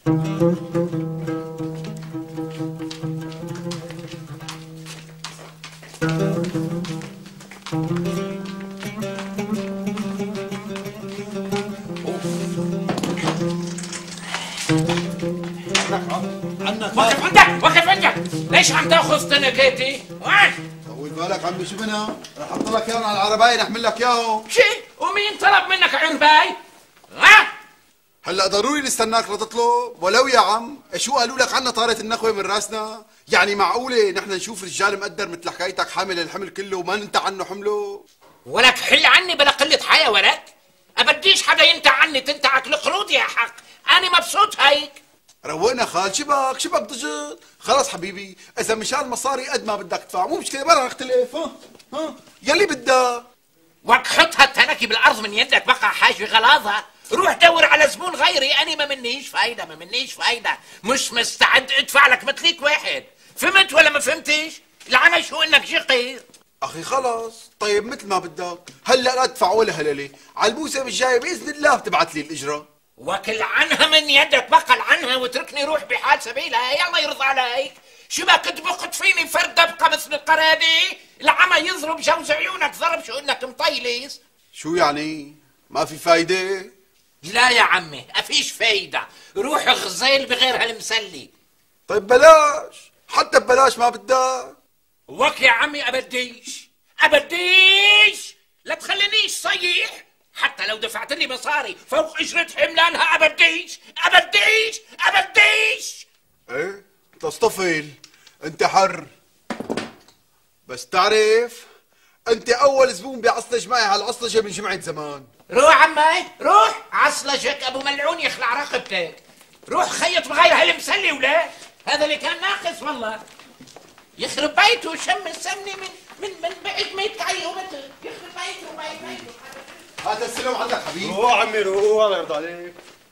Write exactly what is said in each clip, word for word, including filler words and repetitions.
وقف عندك، وقف عندك، ليش عم تاخذ تنكاتي؟ طول بالك عمي، شو بنا؟ رح احط لك اياهم على العربايه نحمل لك اياهم. شي؟ ومين طلب منك عرباي؟ ها؟ هلا ضروري نستناك لتطلب؟ ولو يا عم، شو قالوا لك عنا طارت النخوه من راسنا؟ يعني معقوله نحن نشوف رجال مقدر مثل حكايتك حامل الحمل كله وما ننتع عنه حمله؟ ولك حل عني بلا قلة حياة ولك، أبديش حدا ينتع عني تنتعك القرود يا حق، أنا مبسوط هيك. روقنا خال، شبك شبك ضجت؟ خلص حبيبي، إذا مشان المصاري قد ما بدك تدفع، مو مشكلة بلا نختلف، ها؟ ها؟ يلي بدك. وك حط هالتنكي بالأرض من يدك بقى حاج غلاظة، روح دور على زبون غيري، أنا ما منيش فايدة، ما منيش فايدة، مش مستعد أدفع لك مثليك واحد، فهمت ولا ما فهمتش؟ العمل شو إنك شقير. اخي خلص، طيب مثل ما بدك، هلا لا تدفع ولا هلله، على الموسم الجاي باذن الله بتبعت لي الاجره. وكل عنها من يدك، بقل عنها واتركني روح بحال سبيلها، يلا يرضى عليك. شبك تبقت فيني فرد دبقه مثل القرادي، العمى يضرب جوز عيونك ضرب شو انك مطيلس. شو يعني؟ ما في فايده؟ لا يا عمي افيش فايده، روح غزيل بغير هالمسلي. طيب بلاش، حتى ببلاش ما بدك. وك يا عمي ابديش ابديش، لا تخلينيش صيح، حتى لو دفعت لي مصاري فوق اجرة حملانها ابديش ابديش ابديش. ايه تصطفل، انت حر، بس تعرف انت اول زبون بيعصلج معي هالعصلجه من جمعة زمان. روح عمي روح، عصلجك ابو ملعون يخلع رقبتك، روح خيط بغير هالمسلي ولا هذا اللي كان ناقص والله، يخرب بيته شم السمنه من من من بعد ما يتعيوا مثل يخرب بيته وبيت بيته. هذا السلام عندك حبيبي. روح عمي روح، الله يرضى عليك.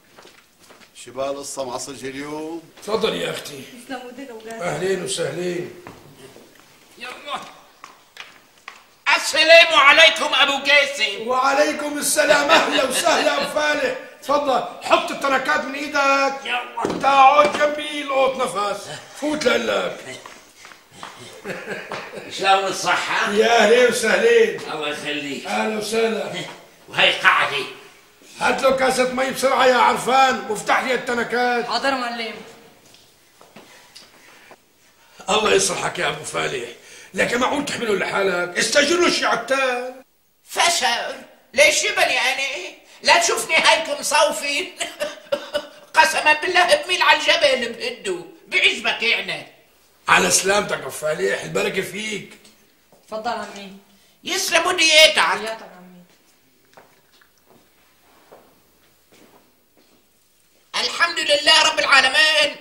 شو بهالقصه معصلجه اليوم؟ تفضل يا اختي. تسلموا ايدينا وقاعد. اهلين وسهلين. يلا السلام عليكم ابو قاسم. وعليكم السلام، اهلا وسهلا ابو فالح، تفضل حط التركات من ايدك. يلا تعال جنبي لقط نفس، فوت لقلك. شلون الصحة؟ يا اهلين وسهلين. الله يخليك. اهلا وسهلا. وهي قعدي. هات له كاسة مي بسرعة يا عرفان، وافتح لي التنكات. حاضر معلم. الله يصلحك يا ابو فالح، لكن معقول تحمله لحالك؟ استاجر له شي عتال. فشر ليش يبني انا؟ لا تشوفني هيك مصوفين. قسما بالله بميل على الجبل بهدو، بعجبك يعني. على سلامتك ابو فالح، البركة فيك. تفضل عمي. يسلموا ديتك. حياتك عمي. الحمد لله رب العالمين.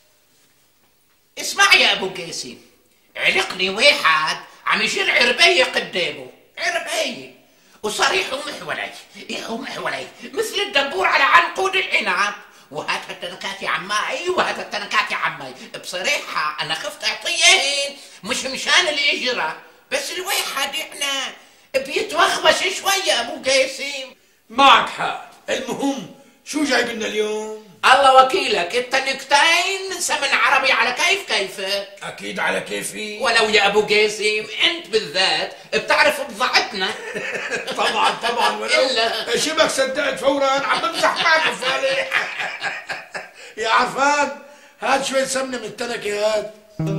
اسمع يا ابو قاسم، علقني واحد عم يشيل عربيه قدامه، عربيه وصريح ومحولي، يا ومحولي مثل الدبور على عنقود العنب، وهات التنكات يا عماي وهات التنكات يا عماي. بصراحه انا خفت اعطيهن مش مشان الاجره، بس الواحد احنا بيتوخبش شويه ابو قاسم. معك حق، المهم شو جايب لنا اليوم؟ الله وكيلك، التنكتين سمن عربي على كيف كيفك. اكيد على كيفي. ولو يا ابو قاسم انت بالذات بتعرف بضاعتنا. طبعا طبعا، ولو إلا شبك صدقت فورا، عم بمزح معك ابو فالح. يا عرفان هات شوية سمنة من التنكة، هات.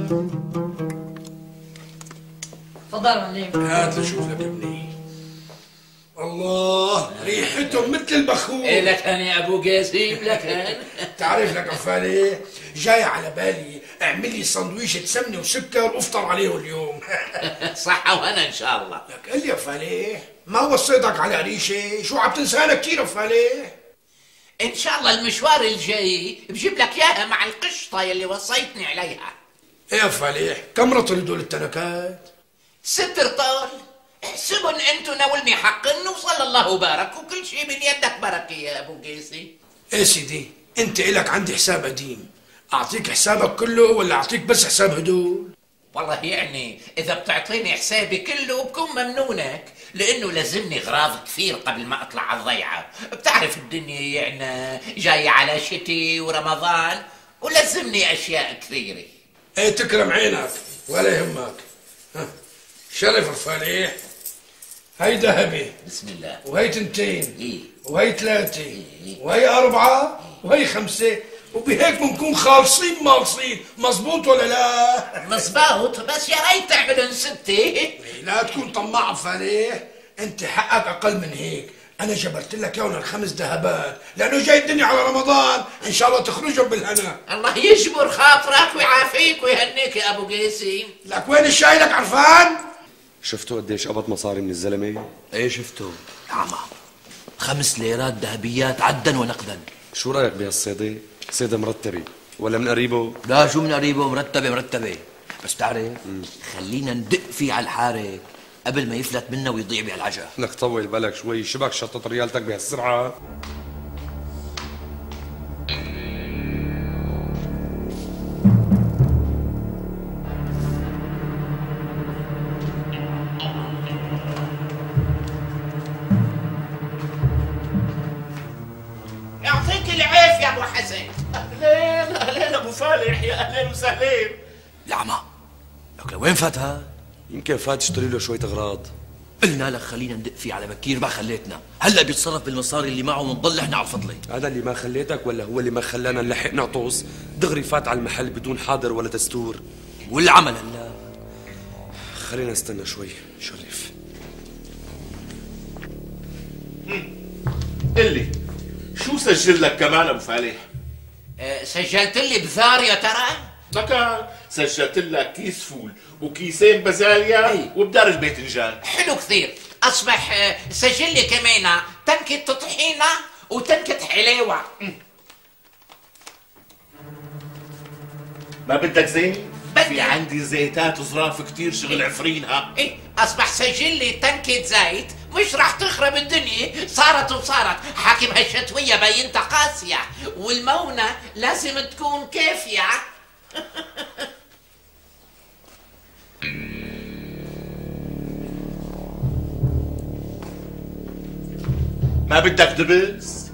تفضل معلم. هات لشوف لك ابني. الله ريحتهم مثل البخور. إيه لكان يا ابو قاسم لكان. تعرف لك ابو فالح، جاي على بالي اعمل لي سندويشة سمنة وسكر وافطر عليه اليوم. صحة وانا ان شاء الله. لك قل لي يا فالح، ما وصيتك على ريشة؟ شو عم تنسانا كثير يا فالح؟ ان شاء الله المشوار الجاي بجيب لك اياها مع القشطة يلي وصيتني عليها. ايه يا فالح، كم رطل هدول التنكات؟ ست رطال، احسبن انتو ناولني حقن وصلى الله وبارك، وكل شيء من يدك بركة يا ابو قاسم. ايه سيدي، انت الك عندي حساب قديم، اعطيك حسابك كله ولا اعطيك بس حساب هدول؟ والله يعني اذا بتعطيني حسابي كله بكون ممنونك، لانه لازمني اغراض كثير قبل ما اطلع على الضيعه. بتعرف الدنيا يعني جايه على شتي ورمضان، ولازمني اشياء كثيره. ايه تكرم عينك ولا يهمك. ها. شرف الفالح. هاي ذهبي. بسم الله. وهي تنتين. إيه؟ وهي ثلاثة. إيه؟ وهي أربعة. وهي خمسة. وبهيك بنكون خالصين مالصين. مزبوط ولا لا؟ مزبوط، بس يا ريت تعملن ستة. لا تكون طماع فالح، انت حقك اقل من هيك. انا جبرت لك يوم الخمس ذهبات لانه جاي الدنيا على رمضان، ان شاء الله تخرجوا بالهنا. الله يجبر خاطرك ويعافيك ويهنيك يا ابو قاسم. لك وين الشاي لك عرفان؟ شفتوا قديش قبض مصاري من الزلمه؟ ايه شفته يا عمى، خمس ليرات ذهبيات عدا ونقدا. شو رايك بهالصيدة؟ صيدة مرتبة ولا من قريبه؟ لا شو من قريبه، مرتبه مرتبه، بس تعرف خلينا ندق فيه على الحاره قبل ما يفلت منا ويضيع بهالعجا. لك طول بالك شوي، شبك شطط ريالتك بهالسرعة؟ يعطيك العافية يا ابو حسن. اهلين اهلين ابو فالح، يا اهلين وسهلين. يا عمى لك لوين فات هاد؟ يمكن فات اشتري له شوية اغراض. قلنا لك خلينا ندق فيه على بكير، ما خليتنا. هلا بيتصرف بالمصاري اللي معه ونضل احنا على الفضله. هذا اللي ما خليتك ولا هو اللي ما خلانا نلحق نعطوس؟ دغري فات على المحل بدون حاضر ولا دستور. والعمل هلا خلينا نستنى شوي شريف. قل لي شو سجل لك كمان ابو فالح؟ أه سجلت لي بثار يا ترى؟ لك سجلت لك كيس فول وكيسين بازاليا أي. وبدرج باذنجان. حلو كثير. اصبح أه سجل لي كمان تنكة طحينة وتنكة حلاوة. ما بدك زين؟ بدي. في عندي زيتات ظراف كتير شغل عفرينها. ايه اصبح سجل لي تنكة زيت، مش راح تخرب الدنيا. صارت وصارت حاكم هالشتوية بينتها قاسية، والمونة لازم تكون كافية. ما بدك دبس؟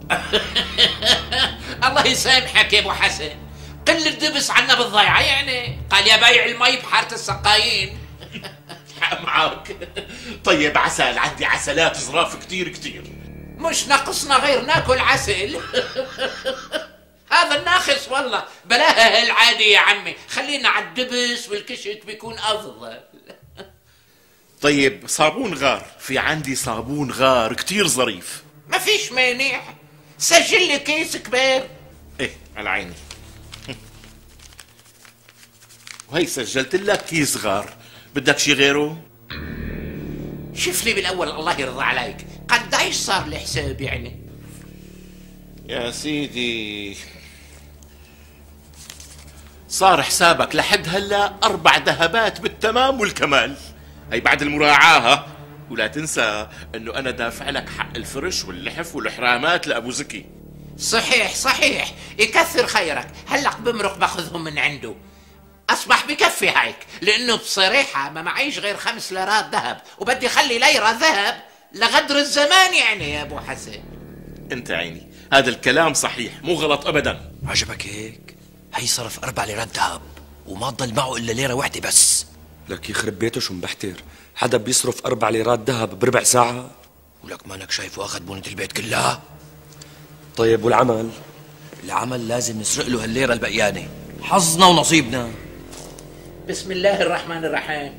الله يسامحك يا ابو حسن، قل الدبس عنا بالضيعة يعني. قال يا بايع المي بحارة السقايين. حق معك. طيب عسل، عندي عسلات ظراف كتير كتير. مش ناقصنا غير ناكل عسل. هذا الناقص والله. بلاها هالعادي يا عمي، خلينا على الدبس والكشك بيكون افضل. طيب صابون غار، في عندي صابون غار كتير ظريف. ما فيش مانع، سجل لي كيس كبير. ايه على عيني. وهي سجلت لك كيس غار، بدك شي غيره؟ شوف لي بالاول الله يرضى عليك، قديش صار الحساب يعني؟ يا سيدي صار حسابك لحد هلا اربع ذهبات بالتمام والكمال. هي بعد المراعاة ها. ولا تنسى انه انا دافع لك حق الفرش واللحف والحرامات لابو زكي. صحيح صحيح، يكثر خيرك. هلق بمرق باخذهم من عنده. اصبح بكفي هيك، لانه بصراحة ما معيش غير خمس ليرات ذهب، وبدي خلي ليرة ذهب لغدر الزمان يعني يا ابو حسن. انت عيني، هذا الكلام صحيح مو غلط ابدا. عجبك هيك؟ هي صرف اربع ليرات ذهب وما ضل معه الا ليره واحده بس. لك يخرب بيته شو مبحتر، حدا بيصرف اربع ليرات ذهب بربع ساعة؟ ولك مانك شايفه اخذ بونة البيت كلها؟ طيب والعمل؟ العمل لازم نسرق له هالليره البقيانه، حظنا ونصيبنا. بسم الله الرحمن الرحيم.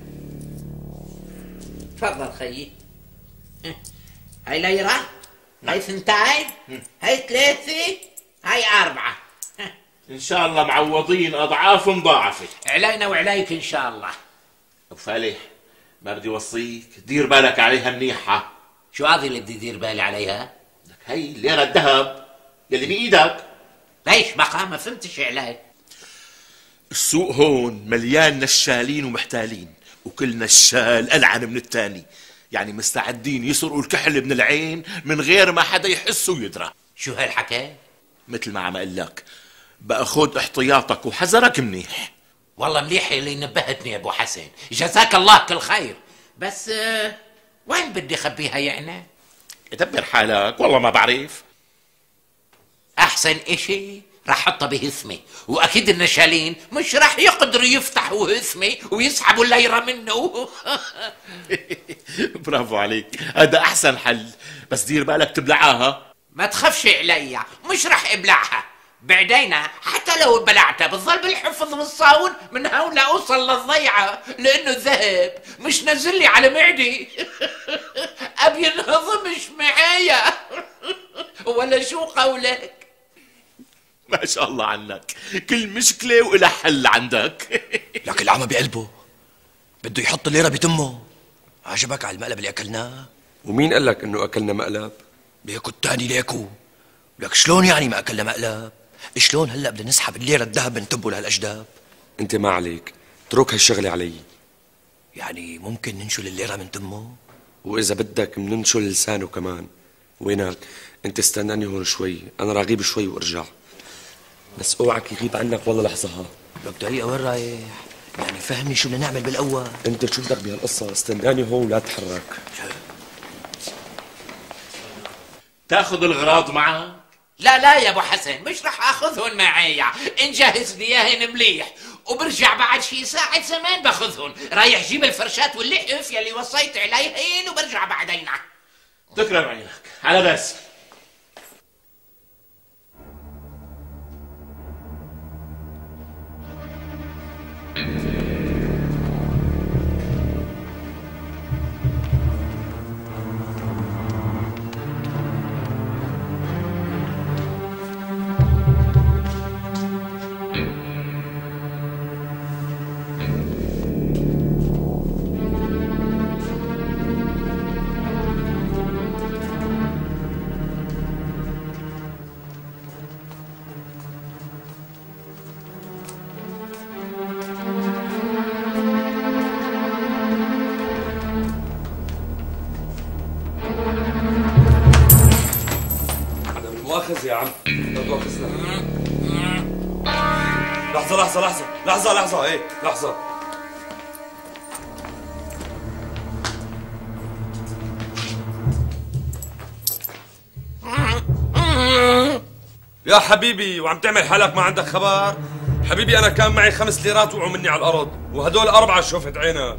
تفضل خيي. هاي ليرة، هاي ثنتين، هاي ثلاثة، هاي أربعة. ان شاء الله معوضين اضعاف مضاعفة. علينا وعليك إن شاء الله. ابو فالح ما بدي وصيك دير بالك عليها منيحة. شو هذه اللي بدي دير بالي عليها؟ لك هي ليرة الذهب يلي بإيدك. ليش بقى ما فهمتش علي؟ السوق هون مليان نشالين ومحتالين، وكل نشال ألعن من التاني، يعني مستعدين يسرقوا الكحل من العين من غير ما حدا يحس ويدرى. شو هالحكي؟ مثل ما عم اقول لك، بقى خد احتياطك وحذرك منيح. والله مليح اللي نبهتني يا ابو حسن، جزاك الله كل خير. بس آه وين بدي اخبيها يعني؟ دبر حالك، والله ما بعرف. احسن اشي راح احطها بهثمي، واكيد النشالين مش راح يقدروا يفتحوا هثمي ويسحبوا الليرة منه. برافو عليك، هذا احسن حل، بس دير بالك تبلعها. ما تخافش عليا، مش راح ابلعها. بعدين حتى لو بلعتها بتظل بالحفظ والصون من هون لاوصل للضيعة، لانه الذهب مش نازل لي على معدي. ابي ينهضمش معايا. ولا شو قولك؟ ما شاء الله عنك، كل مشكلة وإلها حل عندك. لك العمى بقلبه بده يحط الليرة بتمه. عجبك على المقلب اللي أكلناه؟ ومين قال لك انه اكلنا مقلب؟ ليكو التاني ليكو. لك شلون يعني ما أكلنا مقلب؟ شلون هلا بدنا نسحب الليرة الذهب نتبه لهالأجداب؟ انت ما عليك، اترك هالشغلة علي. يعني ممكن ننشل الليرة من تمه؟ واذا بدك بننشل لسانه كمان. وينك؟ انت استناني هون شوي، انا راح اغيب شوي وارجع. بس اوعك يغيب عنك والله لحظة. ها لك دقيقة وين رايح؟ يعني فهمني شو بدنا نعمل بالأول. انت شو بدك بهالقصة؟ استناني هون ولا تتحرك. تاخذ الغراض معك؟ لا لا يا ابو حسن، مش رح اخذهن معايا. انجهز لي اياهن مليح وبرجع بعد شي ساعة زمان باخذهن. رايح جيب الفرشات واللحف يلي وصيت عليهن وبرجع بعدين. تكرم عينك، على بس. مؤاخذ يا عم، مؤاخذ. لحظة لحظة لحظة لحظة لحظة ايه لحظة. يا حبيبي، وعم تعمل حالك ما عندك خبر؟ حبيبي أنا كان معي خمس ليرات وقعوا مني على الأرض، وهدول أربعة شوفت عينك.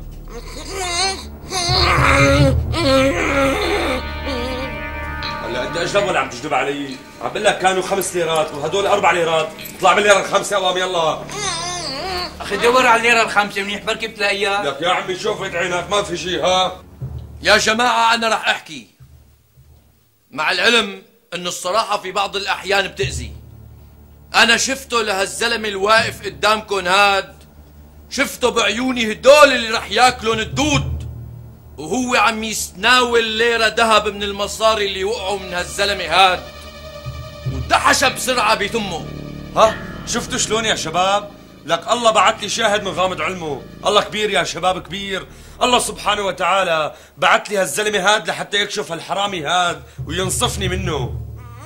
هلا انت اجلب ولا عم تجلب علي؟ عم بقول لك كانوا خمس ليرات وهدول اربع ليرات، اطلع بالليره الخامسه قوام يلا. اخي دور على الليره الخامسه منيح بركي بتلاقيها. لك يا عمي شوفت عينك ما في شيء. ها يا جماعه انا رح احكي، مع العلم انه الصراحه في بعض الاحيان بتأذي. انا شفته لهالزلمه الواقف قدامكم هاد، شفته بعيوني هدول اللي رح ياكلون الدود، وهو عم يتناول ليرة ذهب من المصاري اللي وقعوا من هالزلمة هاد، ودحش بسرعة بتمه. ها شفتوا شلون يا شباب؟ لك الله بعت لي شاهد من غامض علمه. الله كبير يا شباب كبير. الله سبحانه وتعالى بعت لي هالزلمة هاد لحتى يكشف هالحرامي هاد وينصفني منه.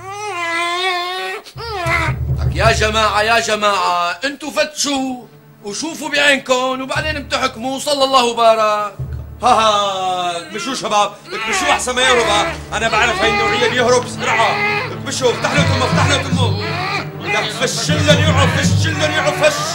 لك يا جماعة يا جماعة انتوا فتشوا وشوفوا بعينكم وبعدين بتحكموا. صلى الله وبارك. ها ها اكبشوا شباب، اكبشوا احسن ما يهرب. انا بعرف هاي النوعيه بيهرب بسرعه. اكبشوا، افتح له تمه، افتح له تمه. لك فشلن يقعوا، فشلن يقعوا، فش.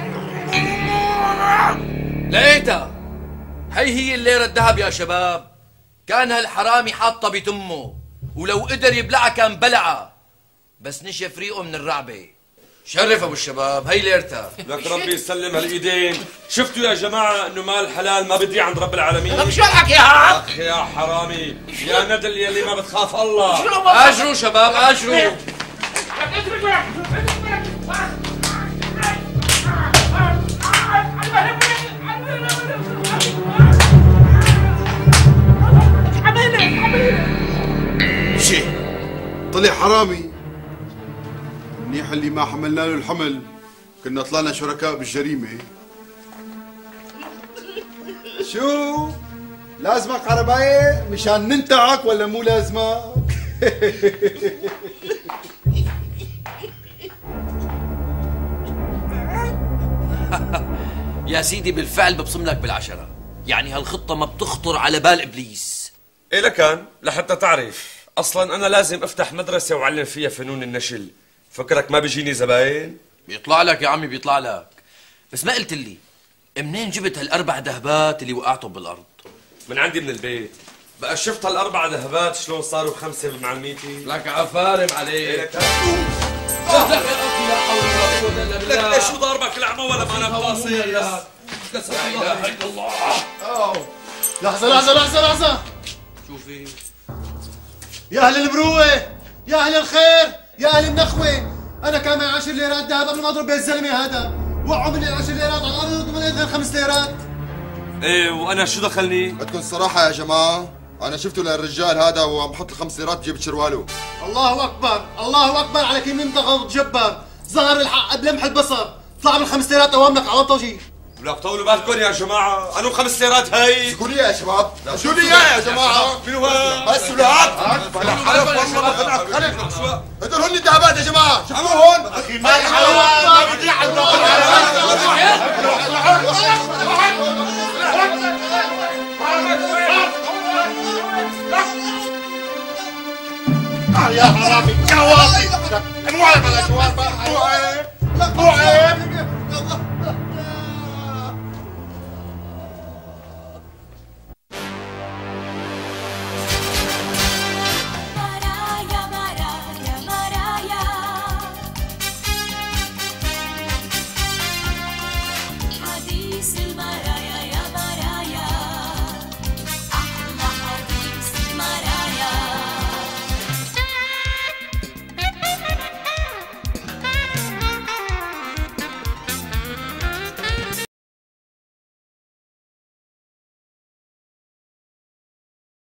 لقيتها، هي هي الليره الذهب يا شباب. كان هالحرامي حاطها بتمه، ولو قدر يبلعها كان بلعها، بس نشف ريقه من الرعبه. شرف ابو الشباب، هي ليرتها. لك ربي يسلم هالايدين. شفتوا يا جماعه انه مال حلال ما بدي عند رب العالمين. طب شو لك يا عم؟ اخ يا حرامي يا ندل يلي ما بتخاف الله. اجروا شباب اجروا. شي طلع حرامي. منيح اللي ما حملنا له الحمل، كنا طلعنا شركاء بالجريمة. شو؟ لازمك عرباية مشان ننتعك ولا مو لازمك؟ يا سيدي بالفعل ببصم لك بالعشرة، يعني هالخطة ما بتخطر على بال إبليس. إيه لكان لحتى تعرف اصلا انا لازم افتح مدرسة واعلم فيها فنون النشل. فكرك ما بيجيني زباين؟ بيطلع لك يا عمي بيطلع لك. بس ما قلت لي منين جبت هالاربع ذهبات اللي وقعتهم بالارض؟ من عندي من البيت. بقى شفت هالاربع ذهبات شلون صاروا خمسة بمعلميتي؟ لك عفارم عليك. لك شو ضاربك العمى ولا ما انا باصص؟ لا اله الا الله. لحظة لحظة لحظة لحظة. شوفي يا أهل المروة، يا أهل الخير، يا أهل النخوة، أنا كان معي عشر ليرات ذهب قبل ما أضرب بيت الزلمة هذا، وقعوا مني العشر ليرات على الأرض ومن إذن خمس ليرات. ايه وانا شو دخلني؟ بدكم الصراحة يا جماعة، أنا شفته للرجال هذا وعم بحط الخمس ليرات بجيب شرواله. الله أكبر، الله أكبر على كم منطقة جبار، ظهر الحق بلمح البصر، طلع بالخمس ليرات أوامرك على الطوجي. ولك طولوا بالكم يا جماعة، أنو خمس ليرات هي؟ شو لي يا شباب؟ شو لي يا جماعة؟ منو هاد؟ بس ولاد حلف والله خلف هدول هن الذهبات يا جماعة، شوفوا هون أخي ما ما بدي يا حرامي يا واطي مو عيب على جواب مو عيب مو عيب